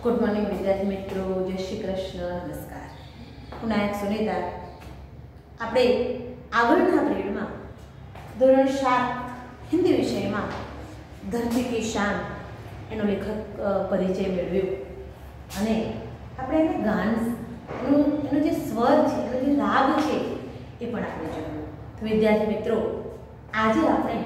Good morning विद्यार्थी मित्रों, जय श्री कृष्ण, नमस्कार। હું નાયક સુનિતા। આપણે આગળના પીરિયડમાં ધોરણ 7 હિન્દી વિષયમાં ધરતી की शान એનો લેખક પરિચય મેળવ્યો અને આપણે એને ગાન એનો જે સ્વર છે, એનો જે રાગ છે એ પણ આપણે જોયું। તો વિદ્યાર્થી મિત્રો, આજે આપણે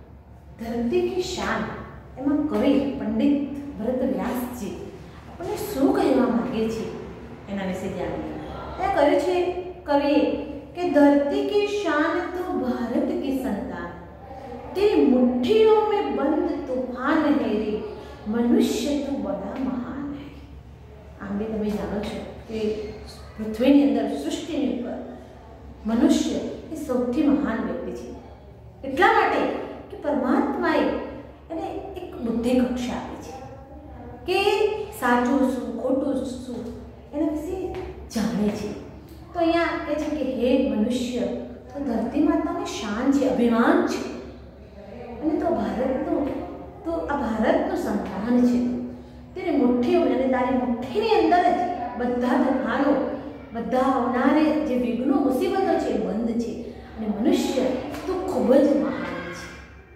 ધરતી की शान એમાં કવિ પંડિત ભરત વ્યાસજી આપણને શું કહેવા માંગે છે એના વિશે જાણીએ। ત્યાં કહ્યું છે કવિએ કે धरती की शान तो भारत की संतान, तेरी मुट्ठियों में बंद तूफान है रे, मनुष्य तो बड़ा महान है। आम भी તમે જાણો છો કે પૃથ્વીની અંદર સૃષ્ટિની ઉપર મનુષ્ય એ સૌથી મહાન વ્યક્તિ છે, એટલા માટે કે પરમાત્માએ એને એક બુદ્ધિ કક્ષા આપી છે કે સાચું શું ખોટું શું એના વિશે જાણે છે। તો અહીંયા કહે છે કે હે મનુષ્ય, તો ધરતી માતાની શાન છે, અભિમાન છે, અને તો ભારતનું તો આ ભારતનું સંતાન છે। તેની મુઠ્ઠીઓ અને તારી મુઠ્ઠીની અંદર જ બધા તોફાનો, બધા આવનારે જે વિઘ્નો મુસીબતો છે બંધ છે, અને મનુષ્ય તું ખૂબ જ મહાન છે।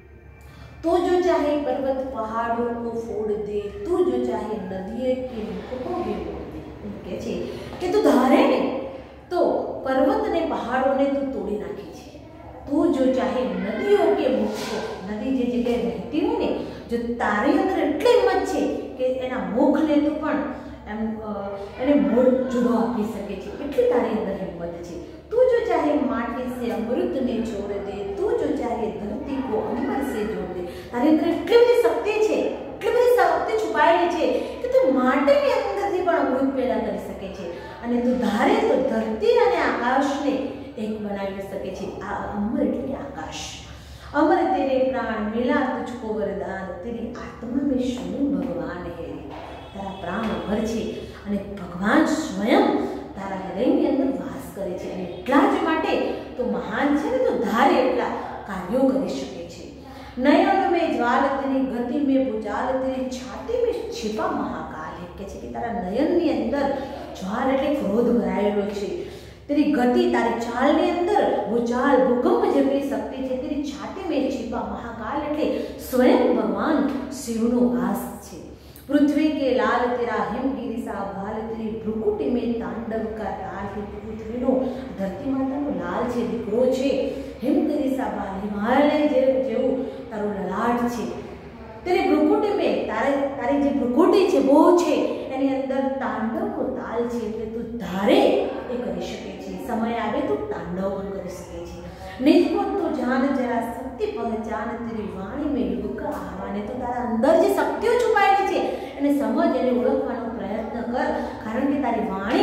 तो जो चाहे पर्वत पहाड़ों को फोड़ दे, तू जो चाहे नदियों के मुख को भी मोड़ दे। कहे छे कि तू धारे ने तो पर्वत ने पहाड़ों ने तू तोड़ी नाखी छे। तू जो चाहे नदियों के मुख को, नदी जे जगह रहती हो ने, जो तारी अंदर एटली हिम्मत छे कि एना मुख ने तू पण एम एने मोड़ जुड़ो आपी सके छे, एटली तारी अंदर हिम्मत छे। तू जो चाहे माटी से अमृत ने छोड़ दे, तू जो चाहे धरती को अमर से जोड़ दे। तारी अंदर એટલી બધી શક્તિ છે, એટલી બધી શક્તિ છુપાયેલી છે કે તું માટીની અંદરથી પણ અમૃત પેદા કરી શકે છે, અને તું ધારે તો ધરતી અને આકાશને એક બનાવી શકે છે। આ અમર એટલે આકાશ। अमर तेरे प्राण मिला तुझको वरदान, तेरी आत्मा में स्वयं भगवान है। तारा प्राण अमर છે અને ભગવાન સ્વયં તારા હૃદયની અંદર વાસ કરે છે, અને એટલા જ માટે તો મહાન છે ને, તો ધારે એટલા કાર્યો કરી શકે છે। नयन में ज्वाल तेरी, गति में भुजाल तेरी, छाती में छिपा महाकाल है। કે છે કે તારા નયનની અંદર જ્વાલ એટલે ક્રોધ ભરાયેલો છે, तेरी गति तारी चालनी अंदर भूचाल भूकंप જેટલી શક્તિ છે, तेरी छाती में छिपा महाकाल એટલે स्वयं भगवान शिवનો વાસ છે। पृथ्वी के लाल तेरा हिमगिरी सा भाल, तेरी भ्रुकुटी में तांडव का ताल है। पृथ्वीनो धरती मातानो लाल છે, દીકરો છે, हिमगिरी सा भाल हिमालय જેવું તારું લલાટ છે। तेरी भ्रुकुटी में तारी જે ભ્રુકુટી છે બહુ છે, એની અંદર તાંડવનો તાલ છે, એટલે તું ધારે એ કરી શકે છે, સમય આવે તો તાંડવ પણ કરી શકે છે। નિજ को तो जान जरा शक्ति पहचान, तेरी वाणी में युग का आह्वान है। तो तारा अंदर જે શક્તિઓ છુપાયેલી છે એને સમજ, એને ઓળખવાનો પ્રયત્ન કર, કારણ કે તારી વાણી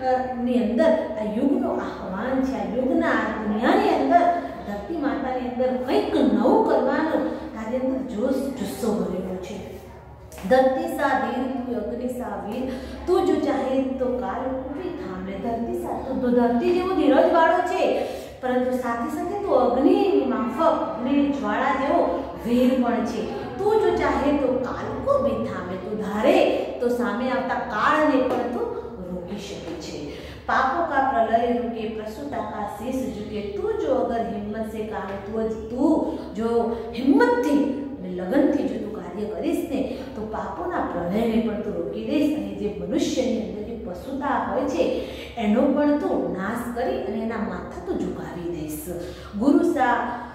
ની અંદર આ યુગનો આહ્વાન છે। આ યુગના દુનિયાની અંદર ધરતી માતાની અંદર કંઈક નવું કરવાનો તારી અંદર જોશ જુસ્સો ભરેલો છે। धरती सा धीर तू अग्नि सा वीर, तू जो चाहे तो काल को भी थाम ले। धरती सा तो धरती જેવો ધીરજ વાળો છે, પરંતુ સાથે સાથે તું અગ્નિની માફક અગ્નિની જ્વાળા જેવો વીર પણ છે। तू जो चाहे तो काल को भी थामे, तू धारे तो सामे આવતા કાળને પણ તું રોકી શકે છે। पापों का प्रलय रुके, प्रसूता का शीश झुके, तू जो अगर हिम्मत से काम, तू जो हिम्मत थी लगन थी जो तू कार्य करीश ने, तो पापोना प्रलयने पण तू रोकी देश, અને જે મનુષ્યની અંદર જે પશુતા હોય છે એનો પણ તું નાશ કરી અને એના માથા તું ઝુકાવી દેશ। ગુરુ सा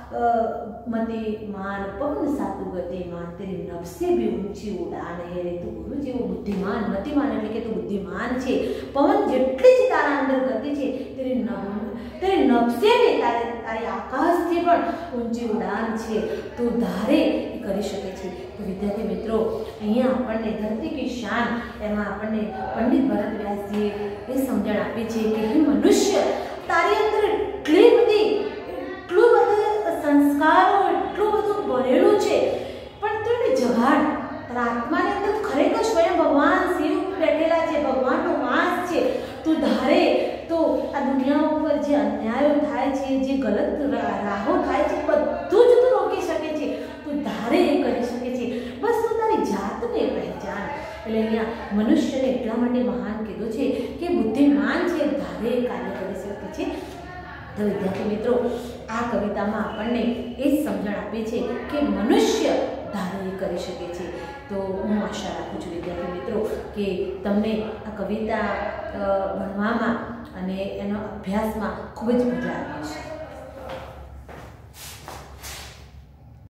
मति मान पवन सातु गतिमान, तेरी नफसे भी ऊंची उड़ान है रे। तू गुरु जेવો બુદ્ધિમાન, મતિમાન એટલે કે તું બુદ્ધિમાન છે, પવન જેટલી જ તારા અંદર ગતિ છે, તેરી નફસે ને તારી આકાશથી પણ ઊંચી ઉડાન છે, તું ધારે એ કરી શકે છે। તો વિદ્યાર્થી મિત્રો, અહીંયા આપણને ધરતી की शान એમાં આપણને પંડિત ભરત વ્યાસજીએ એ સમજણ આપી છે કે હે મનુષ્ય, તારી અંદર એટલી બધી એટલું બધું સંસ્કારો, એટલું બધું ભરેલું છે, પણ તું એને જગાડ। તારા આત્માની અંદર ખરેખર સ્વયં ભગવાન શિવ બેઠેલા છે, ભગવાનનો વાસ છે। તું ધારે તો આ દુનિયા ઉપર જે અન્યાયો થાય છે, જે ગલત રાહો થાય છે, બધું જ તું રોકી શકે છે, તું ધારે એ કરી શકે છે। બસ તું તારી જાતને પહેચાન। એટલે અહીંયા મનુષ્યને એટલા માટે મહાન કીધું છે કે બુદ્ધિમાન છે ધારે કાર્ય કરી શકે છે। તો વિદ્યાર્થી મિત્રો, આ કવિતામાં આપણને એ જ સમજણ આપી છે કે મનુષ્ય ધારે કરી શકે છે। તો હું આશા રાખું છું વિદ્યાર્થી મિત્રો કે તમને આ કવિતા ભણવામાં અને એનો અભ્યાસમાં ખૂબ જ મજા આવે છે।